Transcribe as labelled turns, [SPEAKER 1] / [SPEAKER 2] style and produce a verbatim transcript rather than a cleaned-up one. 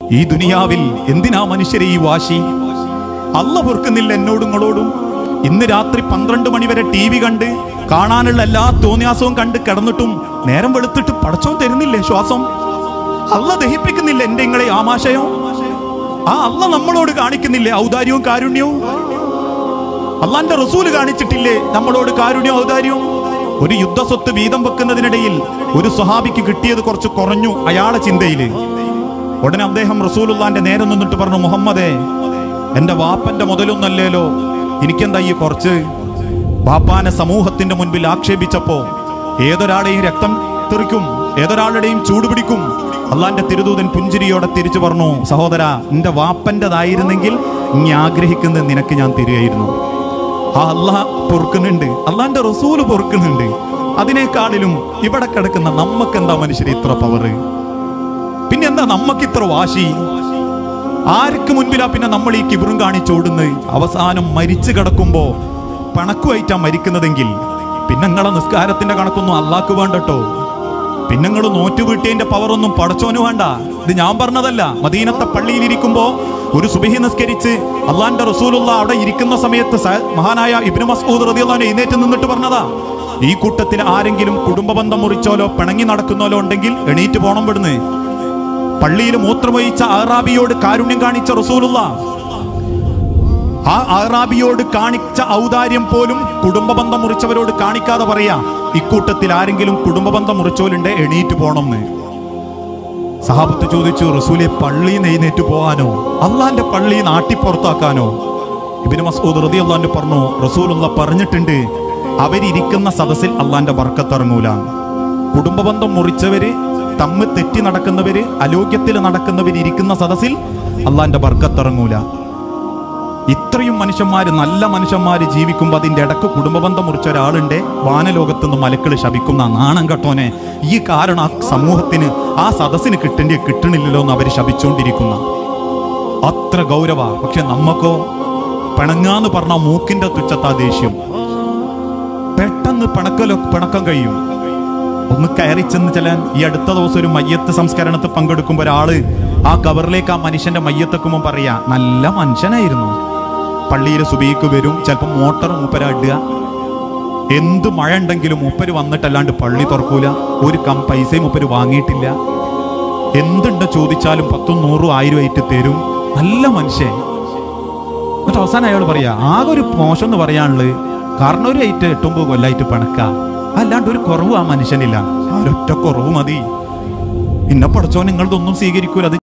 [SPEAKER 1] ഈ ദുനിയാവിൽ എന്തിനാ മനുഷ്യരെ ഈ വാശി? അല്ല പൊറുക്കുന്നില്ല എന്നോടും നിങ്ങളോടും. ഇന്ന് രാത്രി പന്ത്രണ്ട് മണിവരെ ടി വി കണ്ട് കാണാനുള്ള എല്ലാ തോന്നിയാസവും കണ്ട് കിടന്നിട്ടും നേരം വെളുത്തിട്ട് പടച്ചോൻ തരുന്നില്ലേ ശ്വാസം? അല്ല ദഹിപ്പിക്കുന്നില്ല എന്റെ നിങ്ങളെ ആമാശയം? ആ അല്ല നമ്മളോട് കാണിക്കുന്നില്ലേ ഔദാര്യവും കാരുണ്യവും? അള്ളാന്റെ റസൂല് കാണിച്ചിട്ടില്ലേ നമ്മളോട് കാരുണ്യവും ഔദാര്യവും? ഒരു യുദ്ധസ്വത്ത് വീതം വെക്കുന്നതിനിടയിൽ ഒരു സ്വഹാബിക്ക് കിട്ടിയത് കുറച്ച് കുറഞ്ഞു അയാളെ ചിന്തയില്. ഉടനെ അദ്ദേഹം റസൂലുള്ളാന്റെ നേരെ നിന്നിട്ട് പറഞ്ഞു, മുഹമ്മദേ, എന്റെ വാപ്പന്റെ മുതലൊന്നല്ലേലോ, എനിക്കെന്താ ഈ കുറച്ച്? വാപ്പാനെ സമൂഹത്തിന്റെ മുൻപിൽ ആക്ഷേപിച്ചപ്പോ ഏതൊരാളെയും രക്തം തെറിക്കും, ഏതൊരാളുടെയും ചൂടുപിടിക്കും. അള്ളാന്റെ തിരുദൂതൻ പുഞ്ചിരിയോടെ തിരിച്ചു പറഞ്ഞു, സഹോദരാ, നിന്റെ വാപ്പന്റെതായിരുന്നെങ്കിൽ നീ ആഗ്രഹിക്കുന്നത് നിനക്ക് ഞാൻ തരികയായിരുന്നു. ആ അള്ളാഹ് പൊറുക്കുന്നുണ്ട്, അള്ളാന്റെ റസൂല് പൊറുക്കുന്നുണ്ട്. അതിനേക്കാളിലും ഇവിടെ കിടക്കുന്ന നമ്മക്കെന്താ മനുഷ്യർ ഇത്ര പവറ്? പിന്നെന്താ നമ്മക്ക് ഇത്ര വാശി? ആർക്ക് മുൻപിലാ പിന്നെ നമ്മൾ ഈ കിബറും കാണിച്ചോടുന്നത്? അവസാനം മരിച്ചു കിടക്കുമ്പോ പണക്കുമായിട്ടാ മരിക്കുന്നതെങ്കിൽ പിന്നെ നിങ്ങളെ നിസ്കാരത്തിന്റെ കണക്കൊന്നും അള്ളാഹ്ക്ക് വേണ്ടട്ടോ. പിന്നെ നിങ്ങൾ നോറ്റുവീട്ടിയതിന്റെ പവറൊന്നും പടച്ചോന് വേണ്ട. ഇത് ഞാൻ പറഞ്ഞതല്ല. മദീനത്തെ പള്ളിയിൽ ഇരിക്കുമ്പോ ഒരു സുബഹി നിസ്കരിച്ച് അള്ളാന്റെ റസൂലുള്ള അവിടെ ഇരിക്കുന്ന സമയത്ത് മഹാനായ ഇബ്നു മസ്ഊദ് റളിയല്ലാഹു അൻഹു എഴുന്നേറ്റ് നിന്നിട്ട് പറഞ്ഞതാ, ഈ കൂട്ടത്തിൽ ആരെങ്കിലും കുടുംബ ബന്ധം മുറിച്ചോലോ പിണങ്ങി നടക്കുന്നോലോ ഉണ്ടെങ്കിൽ എണീറ്റ് പോണം വിടുന്ന്. പള്ളിയിൽ മൂത്രമൊഴിച്ച അറാബിയോട് കാരുണ്യം കാണിച്ച റസൂലുള്ള, ആ അറാബിയോട് കാണിച്ച ഔദാര്യം പോലും കുടുംബ ബന്ധം മുറിച്ചവരോട് കാണിക്കാതെ പറയാ, ഇക്കൂട്ടത്തിൽ ആരെങ്കിലും കുടുംബ ബന്ധം മുറിച്ചോലുണ്ട് എണീറ്റ് പോണമെന്ന്. സഹാബത്ത് ചോദിച്ചു, റസൂലെ, പള്ളിയിൽ നിന്ന് എഴുന്നേറ്റ് പോകാനോ അള്ളാന്റെ പള്ളി നാട്ടിപ്പുറത്താക്കാനോ? ഇബ്നു മസ്ഊദ് റളിയല്ലാഹു അൻഹു പറഞ്ഞു, റസൂലുള്ള പറഞ്ഞിട്ടുണ്ട്, അവരിയ്ക്കുന്ന സദസ്സിൽ അള്ളാന്റെ ബർക്കത്തിറങ്ങൂല. കുടുംബ ബന്ധം മുറിച്ചവര്, തമ്മിൽ തെറ്റി നടക്കുന്നവര്, അലോക്യത്തിൽ നടക്കുന്നവര് ഇരിക്കുന്ന സദസ്സിൽ അള്ളാന്റെ ബർക്കത്തിറങ്ങൂല. ഇത്രയും മനുഷ്യന്മാര്, നല്ല മനുഷ്യന്മാര് ജീവിക്കുമ്പോ അതിന്റെ ഇടക്ക് കുടുംബബന്ധം മുറിച്ച ഒരാളുണ്ട്, വാനലോകത്ത് നിന്ന് മലക്കൾ ശപിക്കുന്ന നാണം കെട്ടോനെ, ഈ കാരണം ആ സമൂഹത്തിന്, ആ സദസ്സിന് കിട്ടേണ്ടി കിട്ടണില്ലല്ലോ എന്ന് അവര് ശപിച്ചുകൊണ്ടിരിക്കുന്ന അത്ര ഗൗരവ. പക്ഷെ നമ്മക്കോ പിണങ്ങാന്ന് പറഞ്ഞ മൂക്കിന്റെ തുച്ഛത്താ ദേഷ്യം. പെട്ടെന്ന് പിണക്കലോ പിണക്കം കഴിയും. ഒന്ന് കയറി ചെന്ന് ചെല്ലാൻ. ഈ അടുത്ത ദിവസം ഒരു മയ്യത്ത് സംസ്കരണത്തിൽ പങ്കെടുക്കുമ്പോൾ ഒരാള് ആ കവറിലേക്ക് ആ മനുഷ്യന്റെ മയ്യത്തെക്കുമ്പോൾ പറയാ, നല്ല മനുഷ്യനായിരുന്നു, പള്ളിയിൽ സുബഹിക്ക് വരും, ചിലപ്പോൾ മോട്ടർ മൂപ്പരാടുക, എന്ത് മഴ ഉണ്ടെങ്കിലും മൂപ്പര് വന്നിട്ടല്ലാണ്ട് പള്ളി തുറക്കൂല, ഒരു കം പൈസയും മൂപ്പര് വാങ്ങിയിട്ടില്ല, എന്തുണ്ട് ചോദിച്ചാലും പത്തും നൂറും ആയിരം ആയിട്ട് തരും, നല്ല മനുഷ്യൻ. എന്നിട്ട് അവസാനം അയാൾ പറയാ, ആകെ ഒരു മോശം എന്ന് പറയാനുള്ളത് കാരണം ഒരു ആയിട്ട് എട്ടുമ്പോ കൊല്ലായിട്ട് പണക്ക, അല്ലാണ്ട് ഒരു കുറവ് ആ മനുഷ്യനില്ല. ആ ഒരൊറ്റ കുറവ് മതി, പിന്നെ പഠിച്ചോ നിങ്ങളതൊന്നും സ്വീകരിക്കൂല. അത്